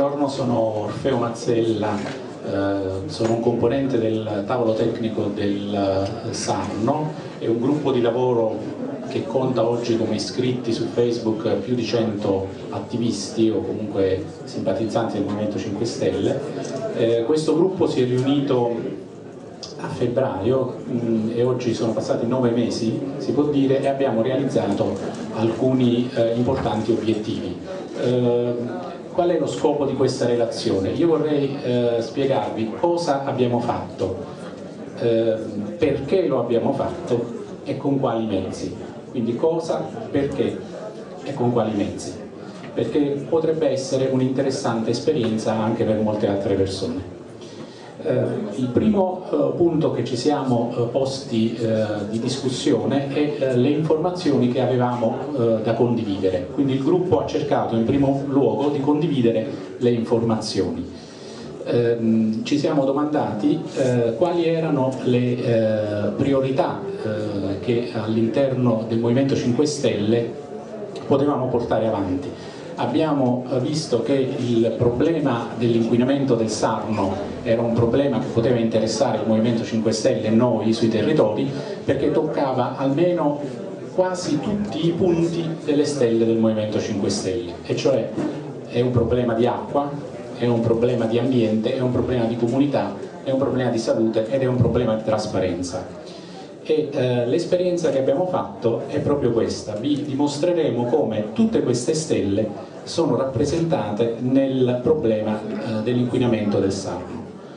Buongiorno, sono Orfeo Mazzella, sono un componente del tavolo tecnico del Sarno. È un gruppo di lavoro che conta oggi come iscritti su Facebook più di 100 attivisti o comunque simpatizzanti del Movimento 5 Stelle. Questo gruppo si è riunito a febbraio e oggi sono passati 9 mesi, si può dire, e abbiamo realizzato alcuni importanti obiettivi. Qual è lo scopo di questa relazione? Io vorrei spiegarvi cosa abbiamo fatto, perché lo abbiamo fatto e con quali mezzi. Quindi cosa, perché e con quali mezzi. Perché potrebbe essere un'interessante esperienza anche per molte altre persone. Il primo punto che ci siamo posti di discussione è le informazioni che avevamo da condividere. Quindi il gruppo ha cercato in primo luogo di condividere le informazioni. Ci siamo domandati quali erano le priorità che all'interno del Movimento 5 Stelle potevamo portare avanti. Abbiamo visto che il problema dell'inquinamento del Sarno era un problema che poteva interessare il Movimento 5 Stelle e noi sui territori, perché toccava almeno quasi tutti i punti delle stelle del Movimento 5 Stelle, e cioè è un problema di acqua, è un problema di ambiente, è un problema di comunità, è un problema di salute ed è un problema di trasparenza. E l'esperienza che abbiamo fatto è proprio questa. Vi dimostreremo come tutte queste stelle sono rappresentate nel problema dell'inquinamento del Sarno.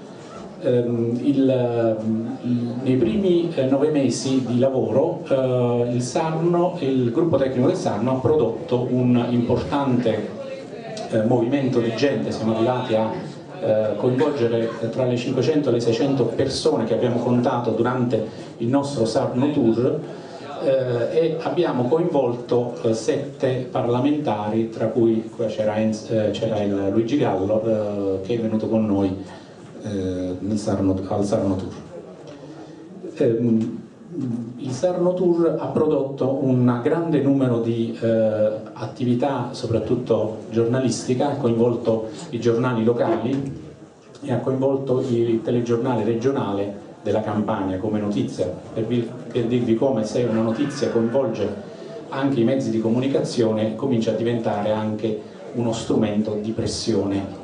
Nei primi 9 mesi di lavoro il gruppo tecnico del Sarno ha prodotto un importante movimento di gente. Siamo arrivati a coinvolgere tra le 500 e le 600 persone che abbiamo contato durante il nostro Sarno Tour, e abbiamo coinvolto 7 parlamentari, tra cui c'era il Luigi Gallo che è venuto con noi al Sarno Tour. Il Sarno Tour ha prodotto un grande numero di attività, soprattutto giornalistica, ha coinvolto i giornali locali e ha coinvolto il telegiornale regionale della Campania come notizia, per dirvi come, se una notizia coinvolge anche i mezzi di comunicazione, comincia a diventare anche uno strumento di pressione.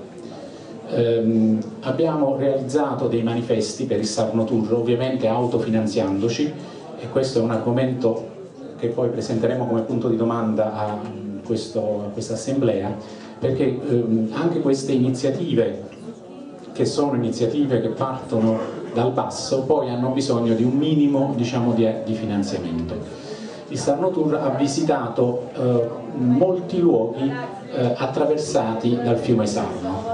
Abbiamo realizzato dei manifesti per il Sarno Tour, ovviamente autofinanziandoci, e questo è un argomento che poi presenteremo come punto di domanda a questa assemblea, perché anche queste iniziative, che sono iniziative che partono dal basso, poi hanno bisogno di un minimo, diciamo, di finanziamento. Il Sarno Tour ha visitato molti luoghi attraversati dal fiume Sarno.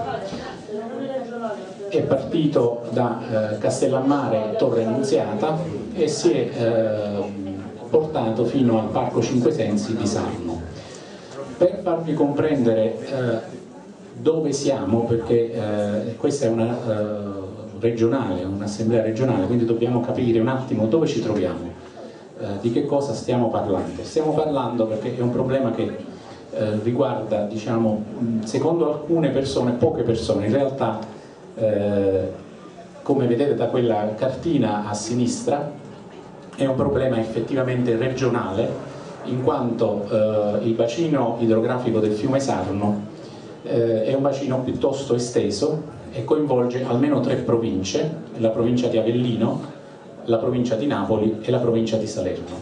È partito da Castellammare e Torre Annunziata e si è portato fino al Parco Cinque Sensi di Sarno. Per farvi comprendere dove siamo, perché questa è una regionale, un'assemblea regionale, quindi dobbiamo capire un attimo dove ci troviamo, di che cosa stiamo parlando. Stiamo parlando perché è un problema che riguarda, diciamo, secondo alcune persone, poche persone. In realtà, come vedete da quella cartina a sinistra, è un problema effettivamente regionale, in quanto il bacino idrografico del fiume Sarno è un bacino piuttosto esteso e coinvolge almeno 3 province: la provincia di Avellino, la provincia di Napoli e la provincia di Salerno.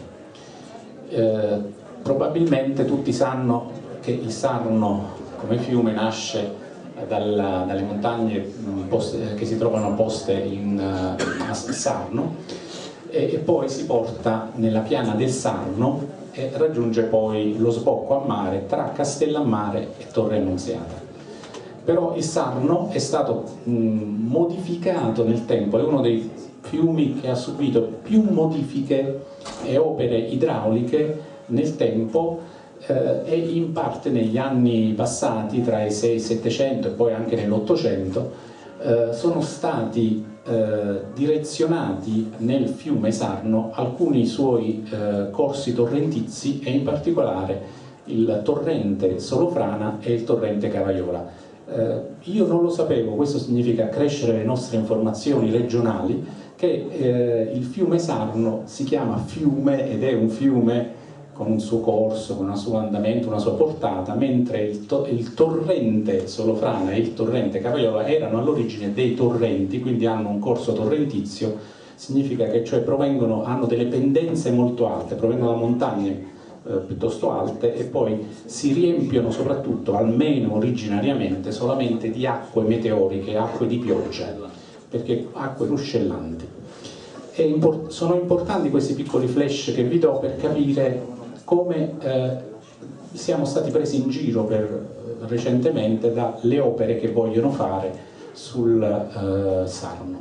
Probabilmente tutti sanno che il Sarno come fiume nasce dalle montagne che si trovano poste a Sarno e poi si porta nella piana del Sarno e raggiunge poi lo sbocco a mare tra Castellammare e Torre Annunziata. Però il Sarno è stato modificato nel tempo, è uno dei fiumi che ha subito più modifiche e opere idrauliche nel tempo, e in parte negli anni passati, tra i 6 e i 700 e poi anche nell'800, sono stati direzionati nel fiume Sarno alcuni suoi corsi torrentizi, e in particolare il torrente Solofrana e il torrente Cavaiola. Io non lo sapevo, questo significa accrescere le nostre informazioni regionali, che il fiume Sarno si chiama fiume ed è un fiume con un suo corso, con un suo andamento, una sua portata, mentre il torrente Solofrana e il torrente Cavaiola erano all'origine dei torrenti, quindi hanno un corso torrentizio, significa che cioè hanno delle pendenze molto alte, provengono da montagne piuttosto alte e poi si riempiono soprattutto, almeno originariamente, solamente di acque meteoriche, acque di pioggia, perché acque ruscellanti. Sono importanti questi piccoli flash che vi do per capire come siamo stati presi in giro recentemente dalle opere che vogliono fare sul Sarno.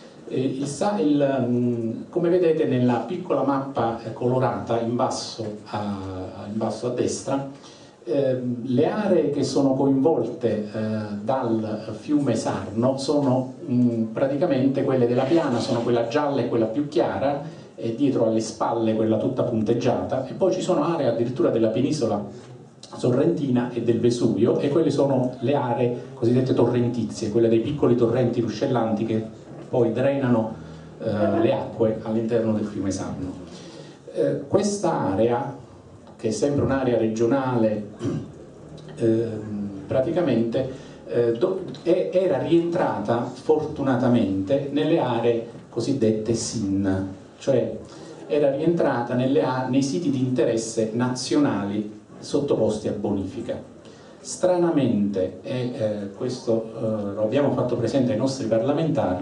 Come vedete nella piccola mappa colorata in basso a destra, le aree che sono coinvolte dal fiume Sarno sono praticamente quelle della piana, sono quella gialla e quella più chiara, e dietro alle spalle quella tutta punteggiata, e poi ci sono aree addirittura della penisola sorrentina e del Vesuvio, e quelle sono le aree cosiddette torrentizie, quelle dei piccoli torrenti ruscellanti che poi drenano le acque all'interno del fiume Sarno. Questa area, che è sempre un'area regionale, praticamente era rientrata fortunatamente nelle aree cosiddette SIN, cioè era rientrata nei siti di interesse nazionali sottoposti a bonifica. Stranamente, e questo lo abbiamo fatto presente ai nostri parlamentari,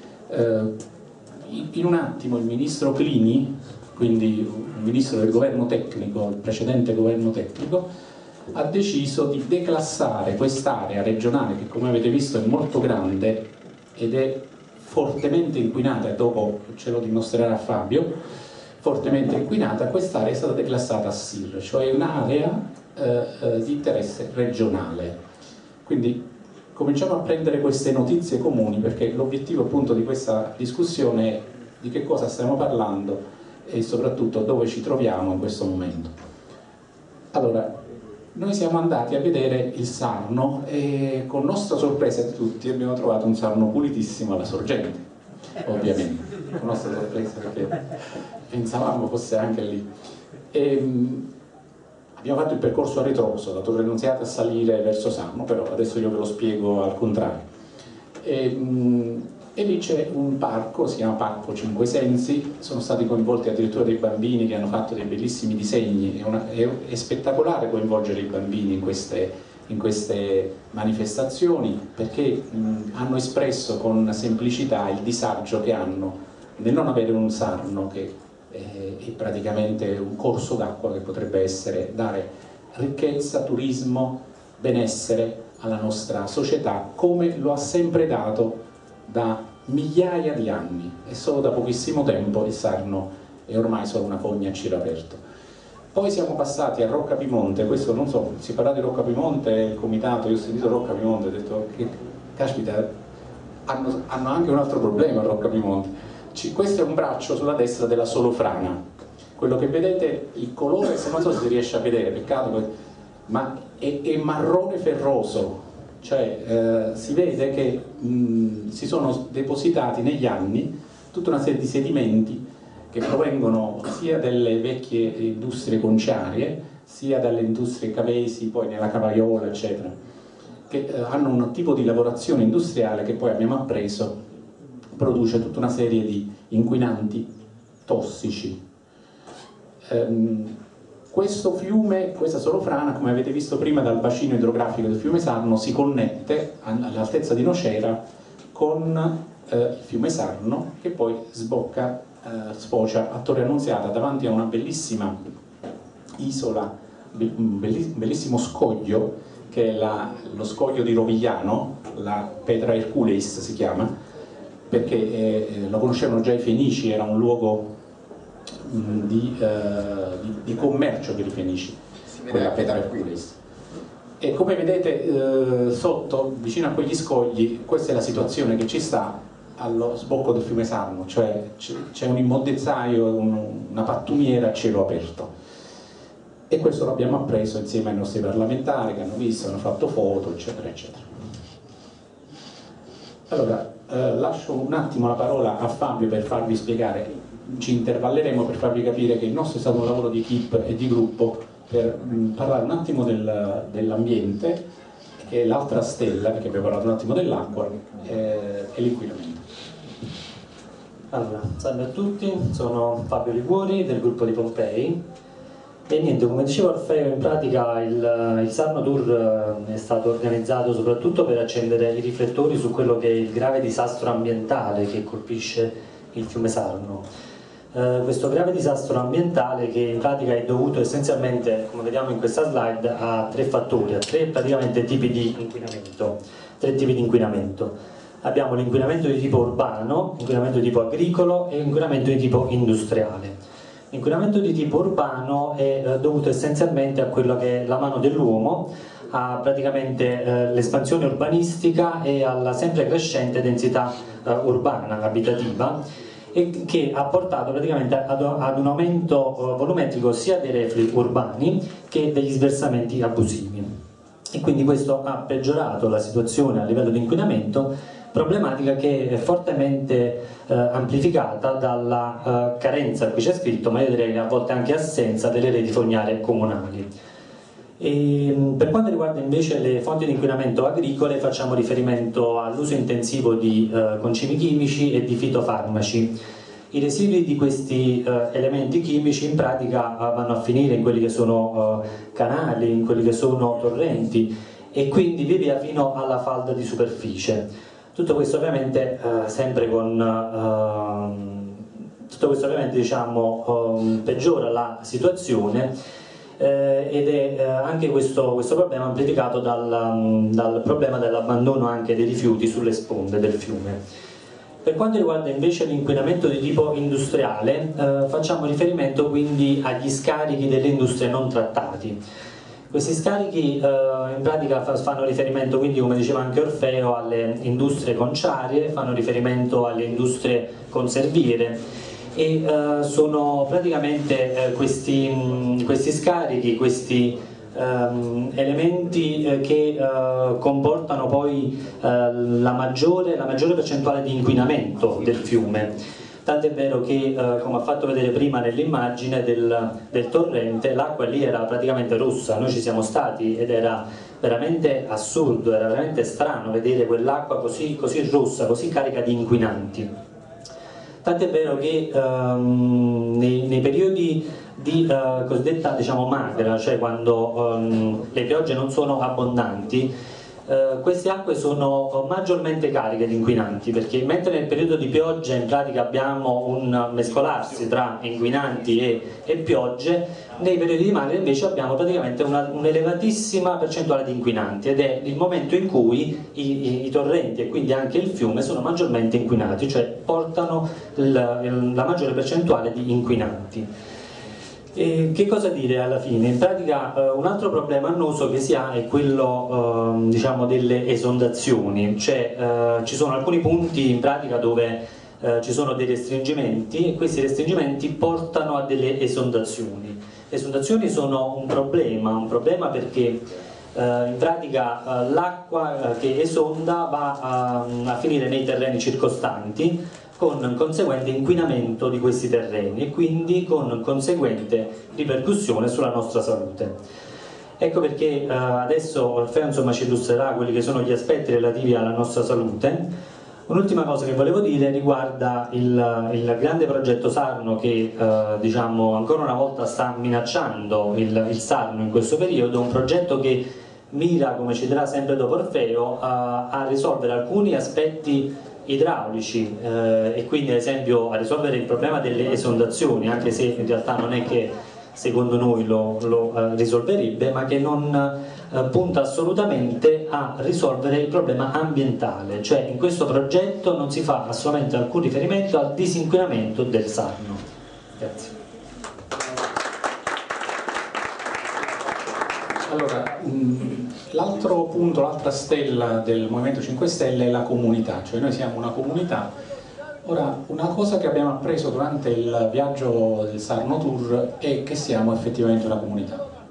in un attimo il ministro Clini, quindi il ministro del governo tecnico, il precedente governo tecnico, ha deciso di declassare quest'area regionale, che come avete visto è molto grande ed è fortemente inquinata, e dopo ce lo dimostrerà Fabio, fortemente inquinata. Quest'area è stata declassata a SIR, cioè un'area di interesse regionale. Quindi cominciamo a prendere queste notizie comuni, perché l'obiettivo appunto di questa discussione è di che cosa stiamo parlando e soprattutto dove ci troviamo in questo momento. Allora, noi siamo andati a vedere il Sarno e con nostra sorpresa di tutti abbiamo trovato un Sarno pulitissimo alla sorgente, ovviamente, con nostra sorpresa perché pensavamo fosse anche lì. Abbiamo fatto il percorso a ritroso, da Torre Annunziata a salire verso Sarno, però adesso io ve lo spiego al contrario. E lì c'è un parco, si chiama Parco Cinque Sensi, sono stati coinvolti addirittura dei bambini che hanno fatto dei bellissimi disegni, è spettacolare coinvolgere i bambini in queste manifestazioni, perché hanno espresso con semplicità il disagio che hanno nel non avere un Sarno che è praticamente un corso d'acqua che potrebbe dare ricchezza, turismo, benessere alla nostra società, come lo ha sempre dato da migliaia di anni, e solo da pochissimo tempo il Sarno è ormai solo una fogna a cielo aperto. Poi siamo passati a Rocca Piemonte, questo non so, si parla di Rocca Piemonte, il comitato, io ho sentito Rocca Piemonte, ho detto che caspita, hanno anche un altro problema a Rocca Piemonte. Questo è un braccio sulla destra della Solofrana, quello che vedete, il colore, se non so se si riesce a vedere, peccato, ma è marrone ferroso, cioè si vede che si sono depositati negli anni tutta una serie di sedimenti che provengono sia dalle vecchie industrie conciarie, sia dalle industrie cavesi, poi nella Cavaiola, eccetera, che hanno un tipo di lavorazione industriale che poi abbiamo appreso produce tutta una serie di inquinanti tossici. Questo fiume, questa Solofrana, come avete visto prima dal bacino idrografico del fiume Sarno, si connette all'altezza di Nocera con il fiume Sarno, che poi sfocia a Torre Annunziata davanti a una bellissima isola, un bellissimo scoglio, che è lo scoglio di Rovigliano, la Petra Hercules si chiama, perché lo conoscevano già i Fenici, era un luogo di commercio per i Fenici, quella Petra Hercules. E come vedete sotto, vicino a quegli scogli, questa è la situazione che ci sta allo sbocco del fiume Sarno, cioè c'è un immondezzaio, una pattumiera a cielo aperto. E questo l'abbiamo appreso insieme ai nostri parlamentari che hanno visto, hanno fatto foto, eccetera, eccetera. Allora, lascio un attimo la parola a Fabio per farvi spiegare, ci intervalleremo per farvi capire che il nostro è stato un lavoro di equipe e di gruppo per parlare un attimo dell'ambiente, che è l'altra stella, perché abbiamo parlato un attimo dell'acqua, e l'inquinamento. Allora, salve a tutti, sono Fabio Liguori del gruppo di Pompei e niente, come diceva Orfeo, in pratica il Sarno Tour è stato organizzato soprattutto per accendere i riflettori su quello che è il grave disastro ambientale che colpisce il fiume Sarno. Questo grave disastro ambientale che in pratica è dovuto essenzialmente, come vediamo in questa slide, a tre fattori, a tre praticamente tipi di inquinamento. Abbiamo l'inquinamento di tipo urbano, l'inquinamento di tipo agricolo e l'inquinamento di tipo industriale. L'inquinamento di tipo urbano è dovuto essenzialmente a quello che è la mano dell'uomo, a praticamente l'espansione urbanistica e alla sempre crescente densità urbana, abitativa, e che ha portato praticamente ad un aumento volumetrico sia dei reflui urbani che degli sversamenti abusivi. E quindi questo ha peggiorato la situazione a livello di inquinamento, problematica che è fortemente amplificata dalla carenza, qui c'è scritto, ma io direi a volte anche assenza delle reti fognarie comunali. E per quanto riguarda invece le fonti di inquinamento agricole, facciamo riferimento all'uso intensivo di concimi chimici e di fitofarmaci. I residui di questi elementi chimici in pratica vanno a finire in quelli che sono canali, in quelli che sono torrenti e quindi via via fino alla falda di superficie. Tutto questo ovviamente peggiora la situazione ed è anche questo problema amplificato dal problema dell'abbandono anche dei rifiuti sulle sponde del fiume. Per quanto riguarda invece l'inquinamento di tipo industriale, facciamo riferimento quindi agli scarichi delle industrie non trattati. Questi scarichi in pratica fanno riferimento, quindi come diceva anche Orfeo, alle industrie conciarie, fanno riferimento alle industrie conserviere e sono praticamente questi scarichi, questi elementi che comportano poi la maggiore percentuale di inquinamento del fiume. Tant'è vero che, come ha fatto vedere prima nell'immagine del torrente, l'acqua lì era praticamente rossa, noi ci siamo stati ed era veramente assurdo, era veramente strano vedere quell'acqua così rossa, così carica di inquinanti. Tant'è vero che nei periodi di cosiddetta magra, cioè quando le piogge non sono abbondanti, queste acque sono maggiormente cariche di inquinanti, perché mentre nel periodo di pioggia in pratica abbiamo un mescolarsi tra inquinanti e piogge, nei periodi di mare invece abbiamo praticamente un'elevatissima percentuale di inquinanti ed è il momento in cui i torrenti e quindi anche il fiume sono maggiormente inquinati, cioè portano la maggiore percentuale di inquinanti. E che cosa dire alla fine? In pratica un altro problema annoso che si ha è quello delle esondazioni, cioè ci sono alcuni punti in pratica dove ci sono dei restringimenti e questi restringimenti portano a delle esondazioni. Le esondazioni sono un problema perché in pratica l'acqua che esonda va a finire nei terreni circostanti, con conseguente inquinamento di questi terreni e quindi con conseguente ripercussione sulla nostra salute. Ecco perché adesso Orfeo ci illustrerà quelli che sono gli aspetti relativi alla nostra salute. Un'ultima cosa che volevo dire riguarda il grande progetto Sarno che ancora una volta sta minacciando il Sarno in questo periodo, un progetto che mira, come ci dirà sempre dopo Orfeo, a risolvere alcuni aspetti idraulici e quindi ad esempio a risolvere il problema delle esondazioni, anche se in realtà non è che secondo noi lo risolverebbe, ma che non punta assolutamente a risolvere il problema ambientale, cioè in questo progetto non si fa assolutamente alcun riferimento al disinquinamento del Sarno. Grazie. Allora, l'altro punto, l'altra stella del Movimento 5 Stelle è la comunità, cioè noi siamo una comunità. Ora, una cosa che abbiamo appreso durante il viaggio del Sarno Tour è che siamo effettivamente una comunità.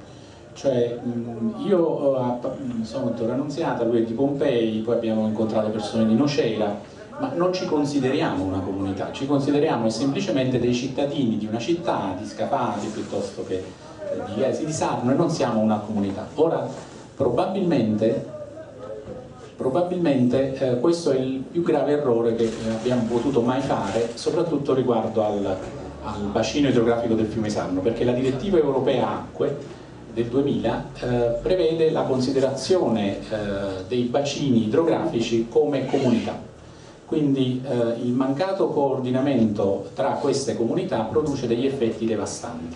Cioè, io sono di Torre Annunziata, lui è di Pompei, poi abbiamo incontrato persone di Nocera, ma non ci consideriamo una comunità, ci consideriamo semplicemente dei cittadini di una città, di Scafati piuttosto che di Sarno, e non siamo una comunità. Ora, probabilmente questo è il più grave errore che abbiamo potuto mai fare, soprattutto riguardo al bacino idrografico del fiume Sarno, perché la direttiva europea acque del 2000 prevede la considerazione dei bacini idrografici come comunità. Quindi il mancato coordinamento tra queste comunità produce degli effetti devastanti.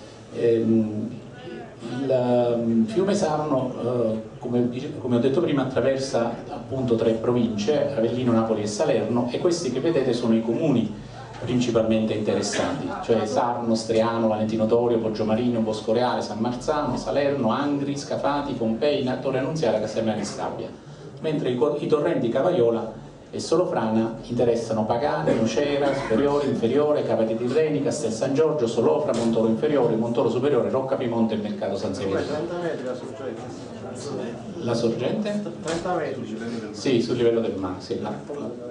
Il fiume Sarno, come ho detto prima, attraversa appunto 3 province, Avellino, Napoli e Salerno, e questi che vedete sono i comuni principalmente interessati, cioè Sarno, Striano, Valentino Torio, Poggiomarino, Boscoreale, San Marzano, Salerno, Angri, Scafati, Pompei, Torre Annunziata, Castellana di Stabia, mentre i torrenti Cavaiola e Solofrana interessano Pagane, Nocera, Superiore, Inferiore, Cava di Tirreni, Castel San Giorgio, Solofra, Montoro Inferiore, Montoro Superiore, Rocca Piemonte e Mercato San Severino. 30 metri la sorgente. La sorgente? 30 metri. Sì, sul livello del mare, sì, là.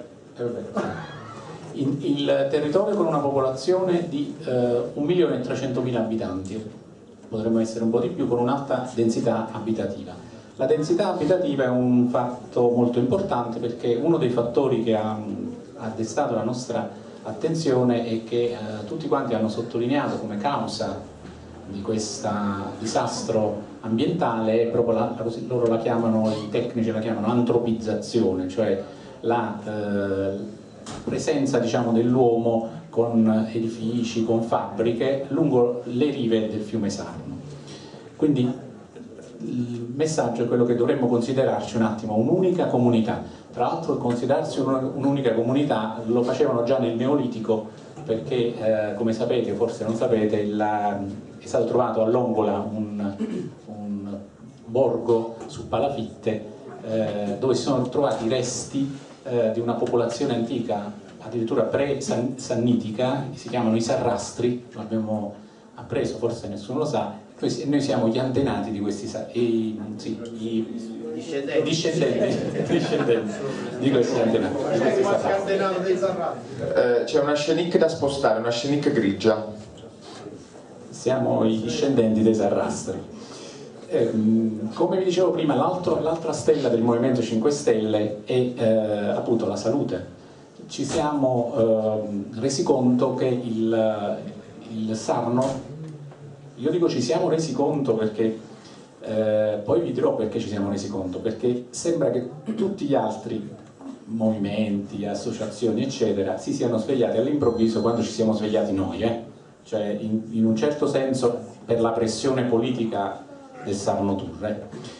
Il territorio con una popolazione di 1.300.000 abitanti, potremmo essere un po' di più, con un'alta densità abitativa. La densità abitativa è un fatto molto importante, perché uno dei fattori che ha destato la nostra attenzione e che tutti quanti hanno sottolineato come causa di questo disastro ambientale è proprio loro la chiamano, i tecnici la chiamano antropizzazione, cioè la presenza, diciamo, dell'uomo con edifici, con fabbriche lungo le rive del fiume Sarno. Quindi il messaggio è quello che dovremmo considerarci un attimo un'unica comunità. Tra l'altro, considerarsi un'unica comunità lo facevano già nel Neolitico, perché come sapete, forse non sapete, è stato trovato a Longola un borgo su palafitte dove si sono trovati resti di una popolazione antica, addirittura pre-sannitica, si chiamano i Sarrastri, lo abbiamo appreso, forse nessuno lo sa, noi siamo gli antenati di questi discendenti di questi antenati. C'è una scenic da spostare, una scenic grigia. Siamo i discendenti dei Sarrastri. Come vi dicevo prima, l'altra stella del Movimento 5 Stelle è appunto la salute. Ci siamo resi conto che il Sarno, io dico ci siamo resi conto perché poi vi dirò perché ci siamo resi conto, perché sembra che tutti gli altri movimenti, associazioni eccetera si siano svegliati all'improvviso quando ci siamo svegliati noi, cioè in un certo senso per la pressione politica del Sarno Tour.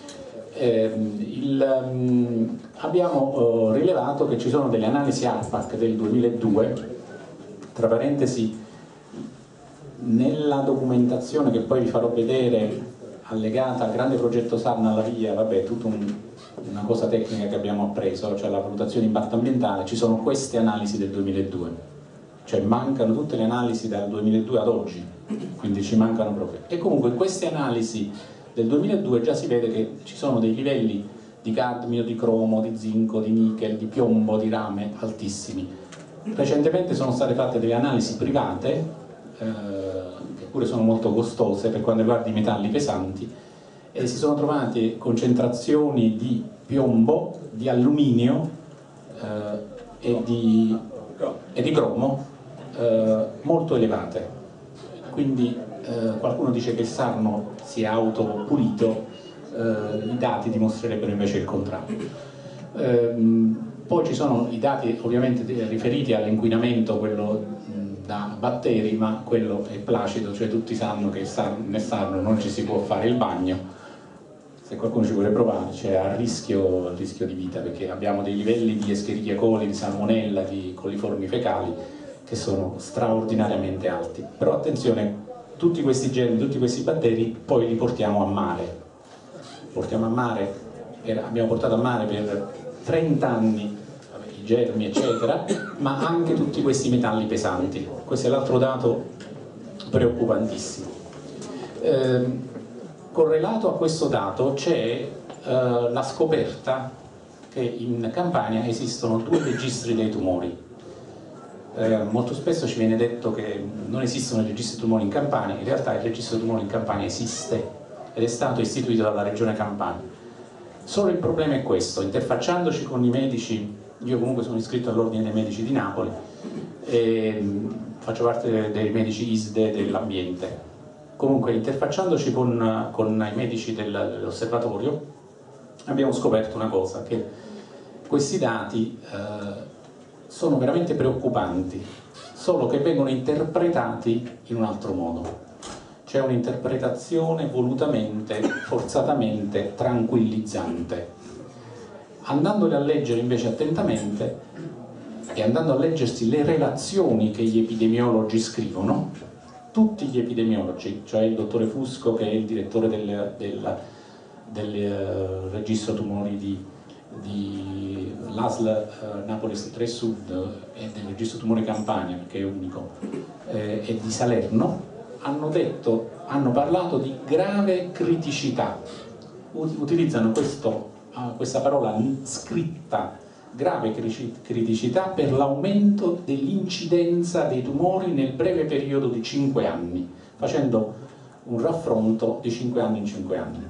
Abbiamo rilevato che ci sono delle analisi ARPAC del 2002, tra parentesi nella documentazione che poi vi farò vedere allegata al grande progetto Sarno alla via, vabbè, tutta una cosa tecnica che abbiamo appreso, cioè la valutazione di impatto ambientale, ci sono queste analisi del 2002, cioè mancano tutte le analisi dal 2002 ad oggi, quindi ci mancano proprio. E comunque in queste analisi del 2002 già si vede che ci sono dei livelli di cadmio, di cromo, di zinco, di nichel, di piombo, di rame altissimi. Recentemente sono state fatte delle analisi private, che pure sono molto costose per quanto riguarda i metalli pesanti, e si sono trovate concentrazioni di piombo, di alluminio e di cromo molto elevate. Quindi qualcuno dice che il Sarno si è autopulito, i dati dimostrerebbero invece il contrario. Poi ci sono i dati ovviamente riferiti all'inquinamento, quello da batteri, ma quello è placido, cioè tutti sanno che nel Sarno non ci si può fare il bagno. Se qualcuno ci vuole provare, c'è a rischio di vita, perché abbiamo dei livelli di Escherichia coli, di salmonella, di coliformi fecali che sono straordinariamente alti. Però attenzione, tutti questi germi, tutti questi batteri poi li portiamo a mare. Abbiamo portato a mare per 30 anni i germi eccetera, ma anche tutti questi metalli pesanti. Questo è l'altro dato preoccupantissimo. correlato a questo dato c'è la scoperta che in Campania esistono 2 registri dei tumori. Molto spesso ci viene detto che non esistono i registri tumori in Campania, in realtà il registro tumori in Campania esiste ed è stato istituito dalla regione Campania. Solo il problema è questo: interfacciandoci con i medici, io comunque sono iscritto all'Ordine dei Medici di Napoli e faccio parte dei medici ISDE dell'ambiente. Comunque, interfacciandoci con i medici dell'osservatorio, abbiamo scoperto una cosa, che questi dati sono veramente preoccupanti, solo che vengono interpretati in un altro modo. C'è un'interpretazione volutamente, forzatamente tranquillizzante. Andandoli a leggere invece attentamente e andando a leggersi le relazioni che gli epidemiologi scrivono, tutti gli epidemiologi, cioè il dottore Fusco, che è il direttore del registro tumori di l'ASL Napoli 3 Sud e del registro tumori Campania, che è unico, e di Salerno, hanno parlato di grave criticità. Utilizzano questa parola scritta, grave criticità, per l'aumento dell'incidenza dei tumori nel breve periodo di 5 anni, facendo un raffronto di 5 anni in 5 anni.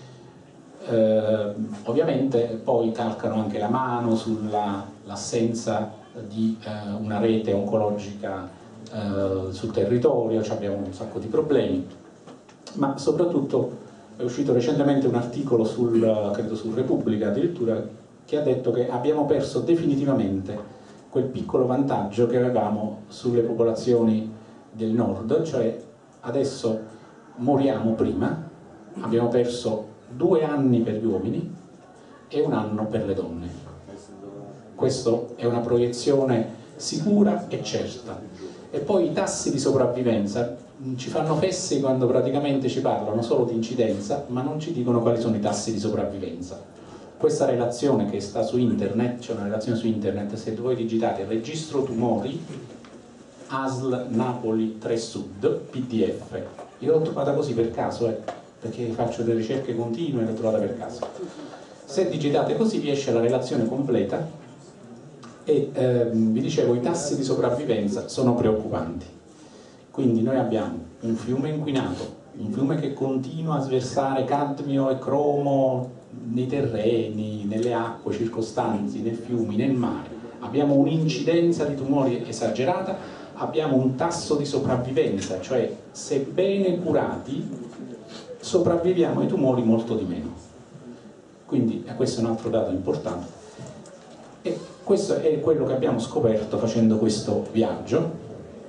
Ovviamente poi calcano anche la mano sull'assenza di una rete oncologica sul territorio, abbiamo un sacco di problemi, ma soprattutto è uscito recentemente un articolo credo su Repubblica addirittura, che ha detto che abbiamo perso definitivamente quel piccolo vantaggio che avevamo sulle popolazioni del nord, cioè adesso moriamo prima, abbiamo perso 2 anni per gli uomini e 1 anno per le donne. Questa è una proiezione sicura e certa. E poi i tassi di sopravvivenza ci fanno fessi quando praticamente ci parlano solo di incidenza, ma non ci dicono quali sono i tassi di sopravvivenza. Questa relazione che sta su internet, c'è una relazione su internet, se voi digitate registro tumori ASL Napoli 3 Sud PDF, io l'ho trovata così per caso, perché faccio delle ricerche continue e l'ho trovata per caso. Se digitate così vi esce la relazione completa e vi dicevo, i tassi di sopravvivenza sono preoccupanti. Quindi noi abbiamo un fiume inquinato, un fiume che continua a sversare cadmio e cromo nei terreni, nelle acque circostanti, nei fiumi, nel mare. Abbiamo un'incidenza di tumori esagerata, abbiamo un tasso di sopravvivenza, cioè se bene curati sopravviviamo ai tumori molto di meno. Quindi questo è un altro dato importante. E questo è quello che abbiamo scoperto facendo questo viaggio.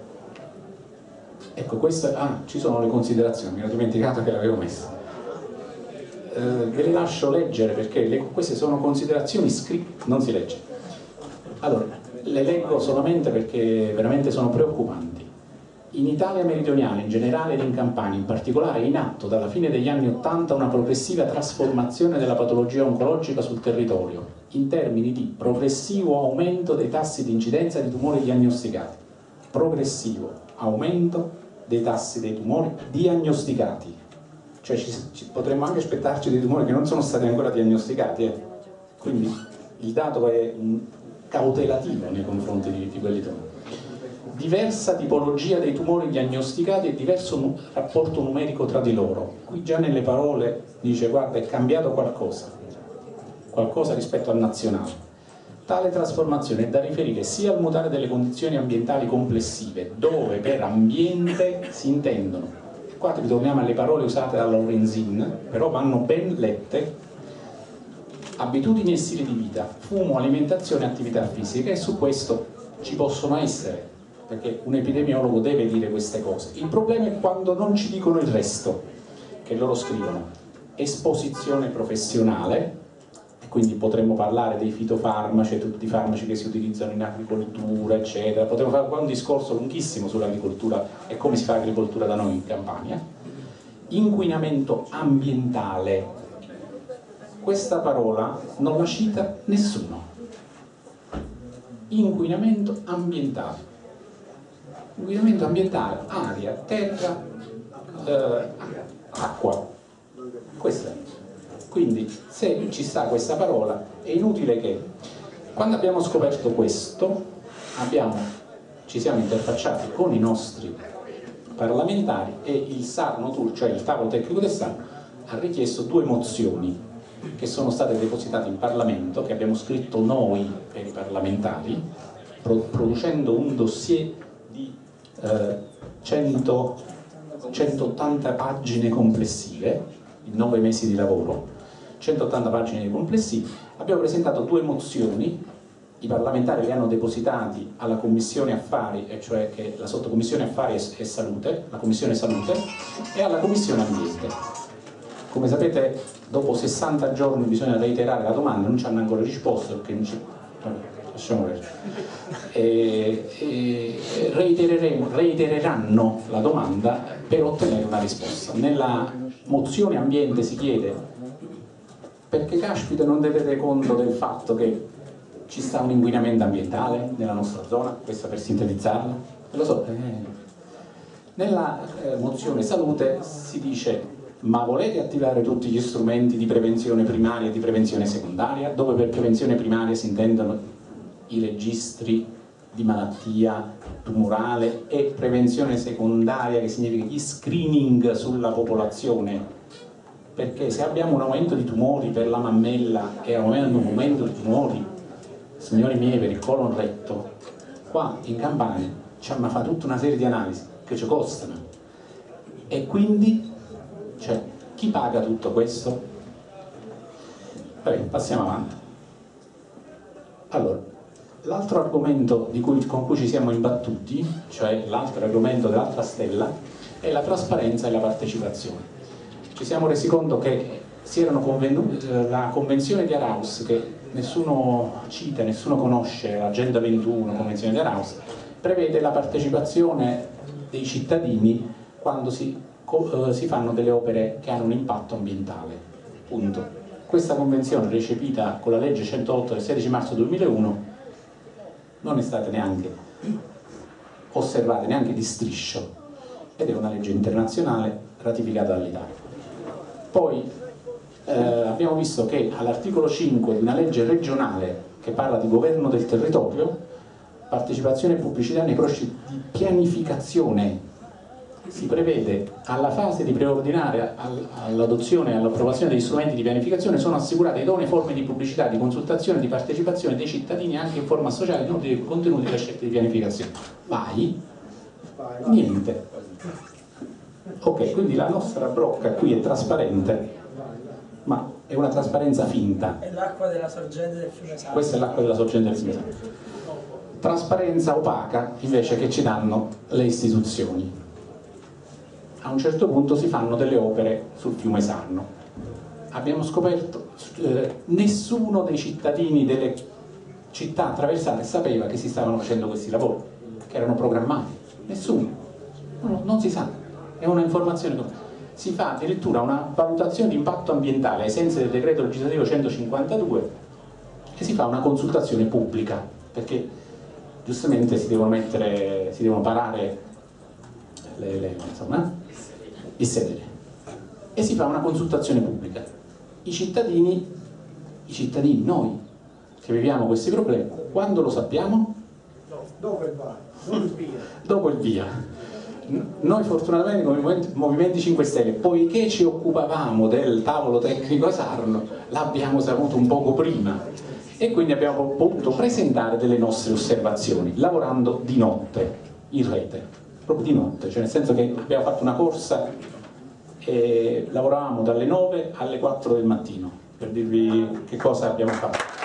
Ecco, ci sono le considerazioni, mi ero dimenticato che l'avevo messa. Ve le lascio leggere perché queste sono considerazioni scritte, non si legge. Allora, le leggo solamente perché veramente sono preoccupanti. In Italia meridionale in generale ed in Campania in particolare è in atto dalla fine degli anni '80 una progressiva trasformazione della patologia oncologica sul territorio in termini di progressivo aumento dei tassi di incidenza di tumori diagnosticati. Progressivo aumento dei tassi dei tumori diagnosticati. Cioè potremmo anche aspettarci dei tumori che non sono stati ancora diagnosticati. Quindi il dato è cautelativo nei confronti di quelli tumori. Diversa tipologia dei tumori diagnosticati e diverso rapporto numerico tra di loro. Qui già nelle parole dice guarda, è cambiato qualcosa rispetto al nazionale. Tale trasformazione è da riferire sia al mutare delle condizioni ambientali complessive, dove per ambiente si intendono, qua ritorniamo alle parole usate da Lorenzin, però vanno ben lette, abitudini e stili di vita, fumo, alimentazione e attività fisica, e su questo ci possono essere, perché un epidemiologo deve dire queste cose. Il problema è quando non ci dicono il resto, che loro scrivono esposizione professionale, quindi potremmo parlare dei fitofarmaci e tutti i farmaci che si utilizzano in agricoltura, eccetera. Potremmo fare qua un discorso lunghissimo sull'agricoltura e come si fa agricoltura da noi in Campania. Inquinamento ambientale. Questa parola non la cita nessuno. Inquinamento ambientale. Inquinamento ambientale, aria, terra, acqua. Quindi se ci sta questa parola è inutile che, quando abbiamo scoperto questo, ci siamo interfacciati con i nostri parlamentari e il SAR Notur, cioè il tavolo tecnico del SAR, ha richiesto 2 mozioni che sono state depositate in Parlamento, che abbiamo scritto noi per i parlamentari, producendo un dossier di 180 pagine complessive, in 9 mesi di lavoro, 180 pagine complessive. Abbiamo presentato 2 mozioni, i parlamentari le hanno depositati alla Commissione Affari, e cioè che la sottocommissione Affari e Salute, la Commissione Salute, e alla Commissione Ambiente. Come sapete, dopo 60 giorni bisogna reiterare la domanda, non ci hanno ancora risposto perché non ci... lasciamo perdere. Reitereranno la domanda per ottenere una risposta. Nella mozione ambiente si chiede: perché caspita non tenete conto del fatto che ci sta un inquinamento ambientale nella nostra zona? Questa per sintetizzarla. Lo so. Nella mozione salute si dice: ma volete attivare tutti gli strumenti di prevenzione primaria e di prevenzione secondaria, dove per prevenzione primaria si intendono i registri di malattia tumorale, e prevenzione secondaria che significa gli screening sulla popolazione, perché se abbiamo un aumento di tumori per la mammella e un aumento di tumori, signori miei, per il colon retto, qua in Campania ci hanno fatto tutta una serie di analisi che ci costano, e quindi chi paga tutto questo? Vabbè, passiamo avanti. Allora, l'altro argomento con cui ci siamo imbattuti, cioè l'altro argomento dell'altra stella, è la trasparenza e la partecipazione. Ci siamo resi conto che la convenzione di Aarhus, che nessuno cita, nessuno conosce, l'Agenda 21, convenzione di Aarhus, prevede la partecipazione dei cittadini quando si fanno delle opere che hanno un impatto ambientale. Punto. Questa convenzione, recepita con la legge 108 del 16 marzo 2001, non è stata neanche osservata, neanche di striscio, ed è una legge internazionale ratificata dall'Italia. Poi abbiamo visto che all'articolo 5 di una legge regionale che parla di governo del territorio, partecipazione e pubblicità nei progetti di pianificazione, si prevede alla fase di preordinare all'adozione e all'approvazione degli strumenti di pianificazione sono assicurate idonee forme di pubblicità, di consultazione e di partecipazione dei cittadini anche in forma sociale dei contenuti della scelta di pianificazione. Vai? Niente. Ok, quindi la nostra brocca qui è trasparente, ma è una trasparenza finta. È l'acqua della sorgente del fiume Sarno. Questa è l'acqua della sorgente del fiume Sarno. Trasparenza opaca invece che ci danno le istituzioni. A un certo punto si fanno delle opere sul fiume Sarno. Abbiamo scoperto nessuno dei cittadini delle città attraversate sapeva che si stavano facendo questi lavori, che erano programmati. Nessuno. Non si sa. È una informazione. Si fa addirittura una valutazione di impatto ambientale ai sensi del decreto legislativo 152 e si fa una consultazione pubblica, perché giustamente si devono parare il sedere, e si fa una consultazione pubblica. I cittadini, noi che viviamo questi problemi, quando lo sappiamo? Dopo il via. Dopo il via. Noi fortunatamente come Movimento 5 Stelle, poiché ci occupavamo del tavolo tecnico a Sarno, l'abbiamo saputo un poco prima, e quindi abbiamo potuto presentare delle nostre osservazioni lavorando di notte in rete, proprio di notte, cioè nel senso che abbiamo fatto una corsa e lavoravamo dalle 9 alle 4 del mattino, per dirvi che cosa abbiamo fatto.